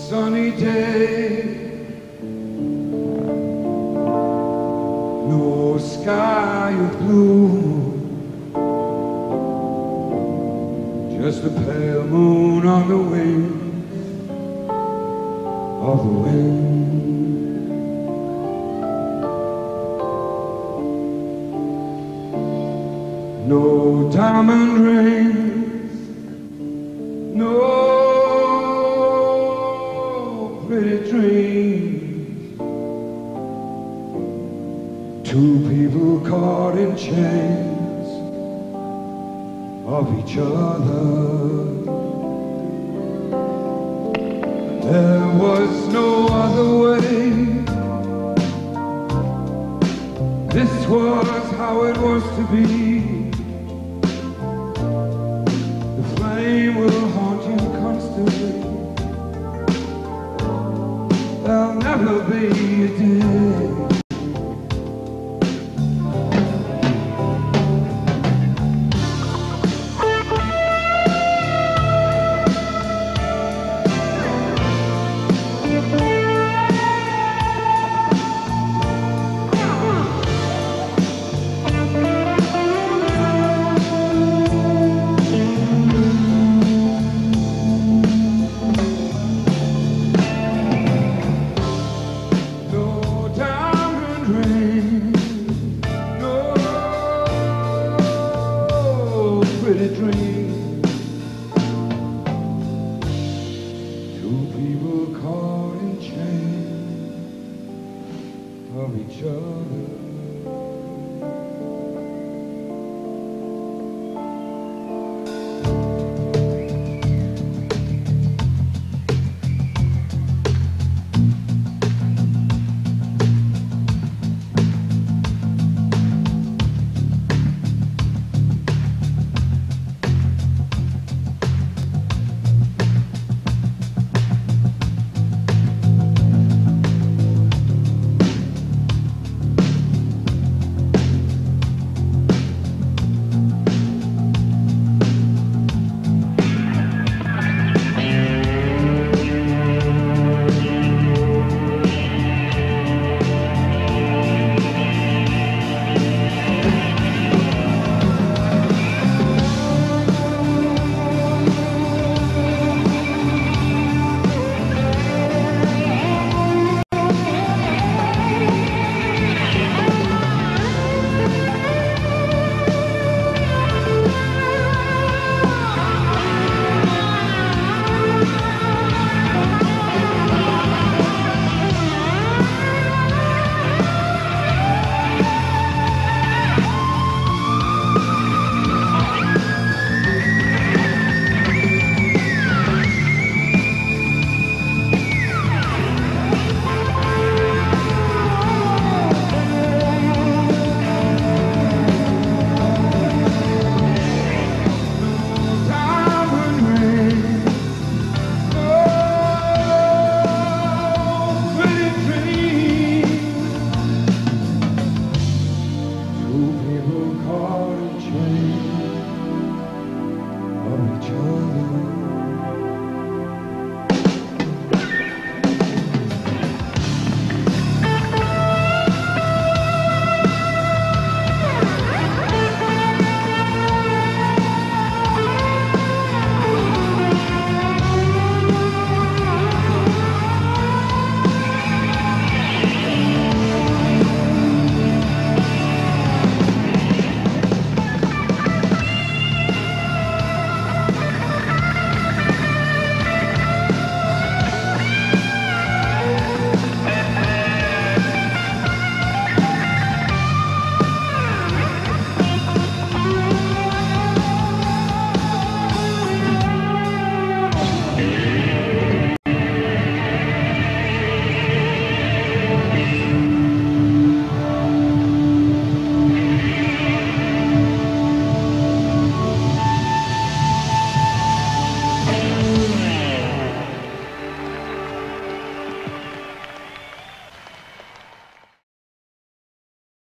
sunny day, no sky of blue, just a pale moon on the wings of the wind. No diamond rings, no pretty dreams, two people caught in chains of each other. There was no other way. This was how it was to be. The flame will haunt you constantly. There'll never be a day. Dream. Two people caught in chains of each other. Caught in chains of each other.